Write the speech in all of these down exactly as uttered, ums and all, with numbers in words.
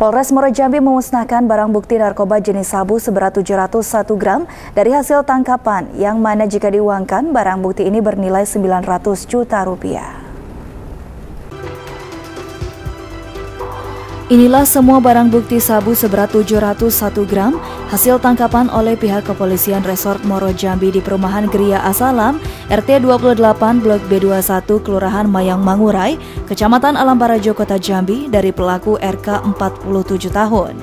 Polres Muaro Jambi memusnahkan barang bukti narkoba jenis sabu seberat tujuh ratus satu gram dari hasil tangkapan, yang mana jika diuangkan barang bukti ini bernilai sembilan ratus juta rupiah. Inilah semua barang bukti sabu seberat tujuh ratus satu gram hasil tangkapan oleh pihak kepolisian Resort Muaro Jambi di perumahan Geria Asalam, R T dua puluh delapan Blok B dua puluh satu, Kelurahan Mayang Mangurai, Kecamatan Alam Barajo, Kota Jambi, dari pelaku R K empat puluh tujuh tahun.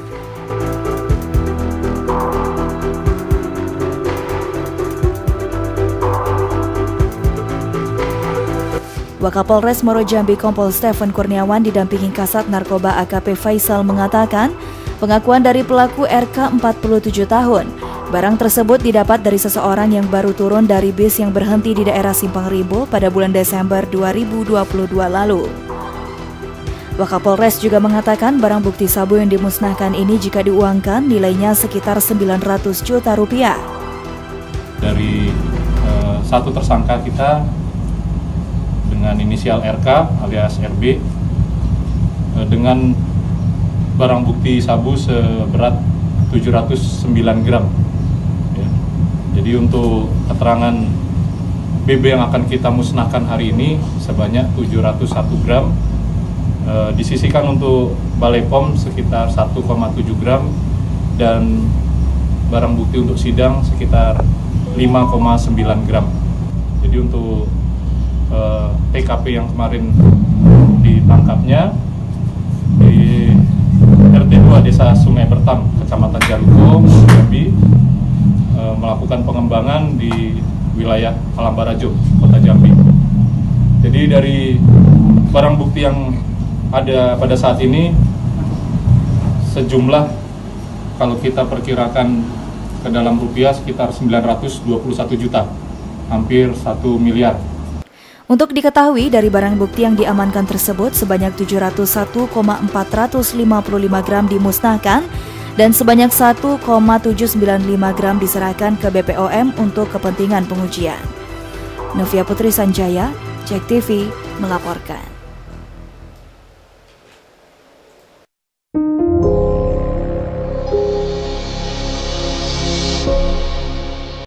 Wakapolres Muaro Jambi Kompol Stephen Kurniawan didampingi Kasat Narkoba A K P Faisal mengatakan, pengakuan dari pelaku R K empat puluh tujuh tahun. Barang tersebut didapat dari seseorang yang baru turun dari bis yang berhenti di daerah Simpang Rimbo pada bulan Desember dua ribu dua puluh dua lalu. Wakapolres juga mengatakan barang bukti sabu yang dimusnahkan ini jika diuangkan nilainya sekitar sembilan ratus juta rupiah. Dari uh, satu tersangka kita dengan inisial R K alias R B dengan barang bukti sabu seberat tujuh ratus sembilan gram. Ya. Jadi untuk keterangan B B yang akan kita musnahkan hari ini sebanyak tujuh ratus satu gram, e, disisihkan untuk Balai P O M sekitar satu koma tujuh gram, dan barang bukti untuk sidang sekitar lima koma sembilan gram. Jadi untuk T K P yang kemarin ditangkapnya di R T dua Desa Sungai Bertam, Kecamatan Jaluko, Jambi, e, melakukan pengembangan di wilayah Alam Barajo, Kota Jambi. Jadi dari barang bukti yang ada pada saat ini sejumlah, kalau kita perkirakan ke dalam rupiah, sekitar sembilan ratus dua puluh satu juta, hampir satu miliar. Untuk diketahui, dari barang bukti yang diamankan tersebut sebanyak tujuh ratus satu koma empat lima lima gram dimusnahkan dan sebanyak satu koma tujuh sembilan lima gram diserahkan ke B P O M untuk kepentingan pengujian. Novia Putri Sanjaya, Cek T V melaporkan.